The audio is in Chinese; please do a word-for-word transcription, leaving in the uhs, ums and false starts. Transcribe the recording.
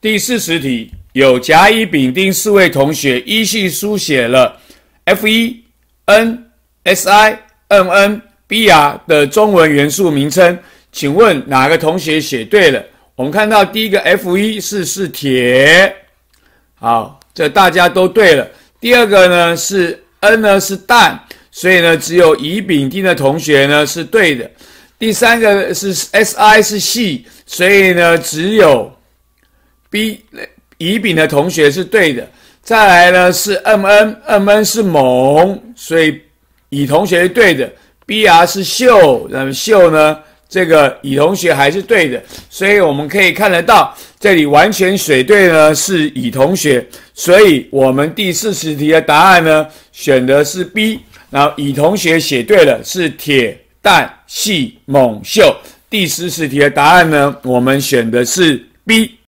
第四十题，有甲、乙、丙、丁四位同学依序书写了 F 一、N、S I、M N、B R 的中文元素名称，请问哪个同学写对了？我们看到第一个 F 一 是是铁，好，这大家都对了。第二个呢是 N 呢是氮，所以呢只有乙、丙、丁的同学呢是对的。第三个是 S I 是硒，所以呢只有 B 乙、丙的同学是对的。再来呢是 M N，M N 是锰，所以乙同学是对的。B R 是溴，那么溴呢，这个乙同学还是对的。所以我们可以看得到，这里完全选对呢是乙同学，所以我们第四十题的答案呢选的是 B， 然后乙同学写对了是铁、氮、硒、锰、溴。第四十题的答案呢，我们选的是 B。